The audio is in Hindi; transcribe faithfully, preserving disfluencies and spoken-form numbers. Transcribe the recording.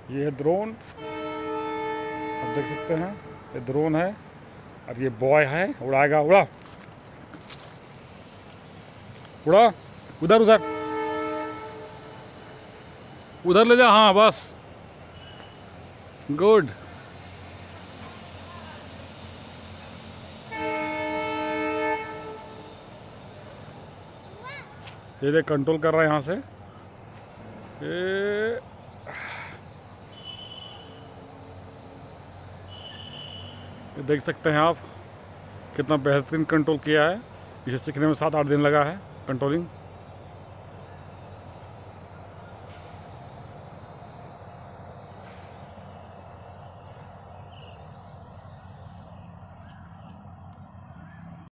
ये है ड्रोन, आप देख सकते हैं ये ड्रोन है और ये बॉय है, उड़ाएगा। उड़ा उड़ा उधर उधर उधर ले जा, हाँ बस, गुड। ये देख कंट्रोल कर रहा है यहाँ से, ये ये देख सकते हैं आप कितना बेहतरीन कंट्रोल किया है। इसे सीखने में सात आठ दिन लगा है कंट्रोलिंग।